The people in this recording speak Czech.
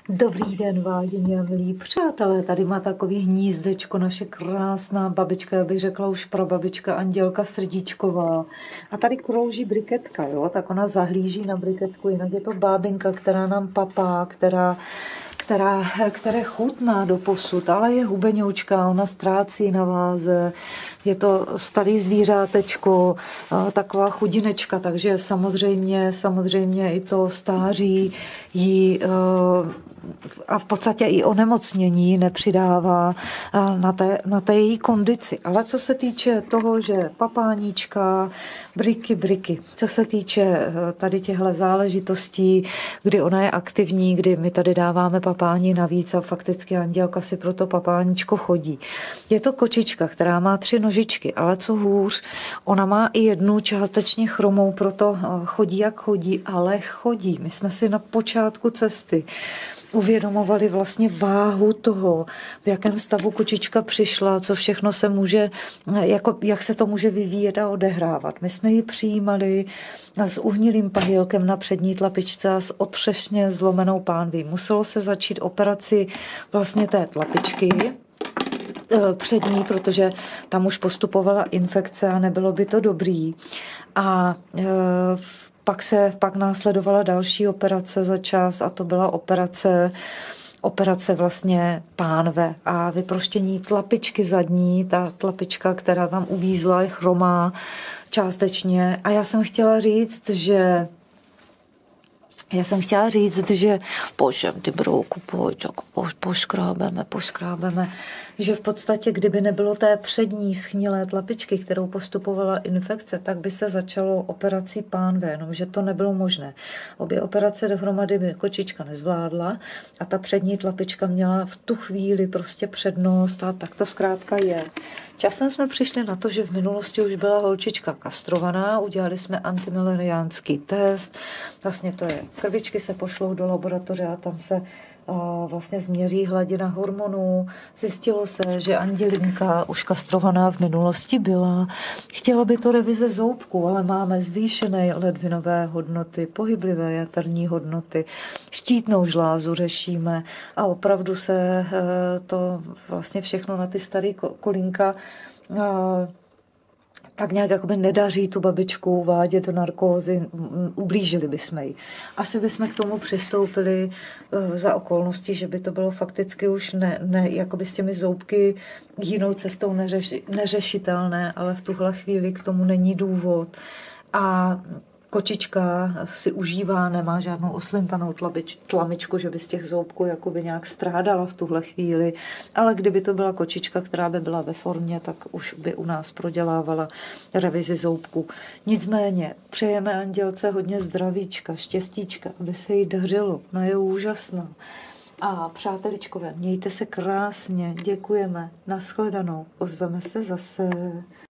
Dobrý den, vážení a milí přátelé. Tady má takový hnízdečko naše krásná babička, já bych řekla už prababička Andělka Srdíčková. A tady krouží briketka, jo? Tak ona zahlíží na briketku, jinak je to bábinka, která nám papá, které chutná do posud, ale je hubeňoučka, ona ztrácí na váze, je to starý zvířátečko, taková chudinečka, takže samozřejmě i to stáří jí a v podstatě i onemocnění nepřidává na té její kondici. Ale co se týče toho, že papáníčka, briky, co se týče tady těchto záležitostí, kdy ona je aktivní, kdy my tady dáváme papání navíc a fakticky Andělka si pro to papáníčko chodí. Je to kočička, která má 3 nožičky, ale co hůř, ona má i jednu částečně chromou, proto chodí jak chodí, ale chodí. My jsme si na počátku cesty uvědomovali vlastně váhu toho, v jakém stavu kočička přišla, co všechno se může, jak se to může vyvíjet a odehrávat. My jsme ji přijímali s uhnilým pahýlkem na přední tlapičce a s otřesně zlomenou pánví. Muselo se začít operaci vlastně té tlapičky přední, protože tam už postupovala infekce a nebylo by to dobrý. A pak následovala další operace za čas a to byla operace vlastně pánve a vyproštění tlapičky zadní, ta tlapička, která tam uvízla, je chromá částečně. A já jsem chtěla říct, že pojď, ty brouku, pojď, poškrábeme, že v podstatě, kdyby nebylo té přední schnilé tlapičky, kterou postupovala infekce, tak by se začalo operací pánve, jenomže to nebylo možné. Obě operace dohromady by kočička nezvládla a ta přední tlapička měla v tu chvíli prostě přednost a tak to zkrátka je. Časem jsme přišli na to, že v minulosti už byla holčička kastrovaná, udělali jsme antimileriánský test, vlastně to je, krvičky se pošlou do laboratoře a tam se vlastně změří hladina hormonů. Zjistilo se, že Andělinka už kastrovaná v minulosti byla. Chtěla by to revize zoubku, ale máme zvýšené ledvinové hodnoty, pohyblivé jaterní hodnoty, štítnou žlázu řešíme a opravdu se to vlastně všechno na ty staré kolínka tak nějak jakoby nedaří tu babičku uvádět do narkózy, ublížili bychom jí. Asi bychom k tomu přistoupili za okolnosti, že by to bylo fakticky už jakoby s těmi zoubky jinou cestou neřešitelné, ale v tuhle chvíli k tomu není důvod. A kočička si užívá, nemá žádnou oslintanou tlamičku, že by z těch zoubků jakoby nějak strádala v tuhle chvíli, ale kdyby to byla kočička, která by byla ve formě, tak už by u nás prodělávala revizi zoubků. Nicméně přejeme Andělce hodně zdravíčka, štěstíčka, aby se jí dařilo, ona je úžasná. A přáteličkové, mějte se krásně, děkujeme, nashledanou, ozveme se zase.